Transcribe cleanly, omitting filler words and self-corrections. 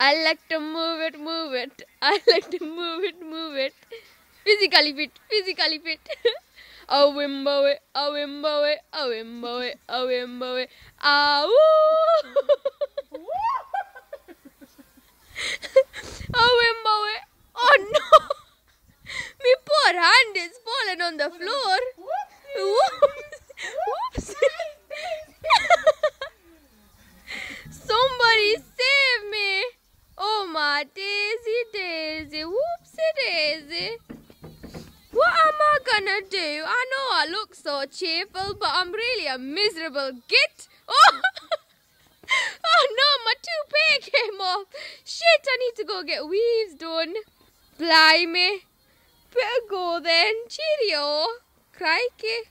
I like to move it, move it. I like to move it, move it. Physically fit, physically fit. A wimbo it, a wimbo it, a wimbo it, a wimbo it. Ah woo! A wimbo it. Oh no! My poor hand is falling on the floor. Whoops! Somebody save me! Oh my daisy, daisy, whoopsie daisy. What am I gonna do? I know I look so cheerful, but I'm really a miserable git. Oh! Oh no, my toupee came off. Shit, I need to go get weaves done. Blimey. Better go then. Cheerio. Crikey.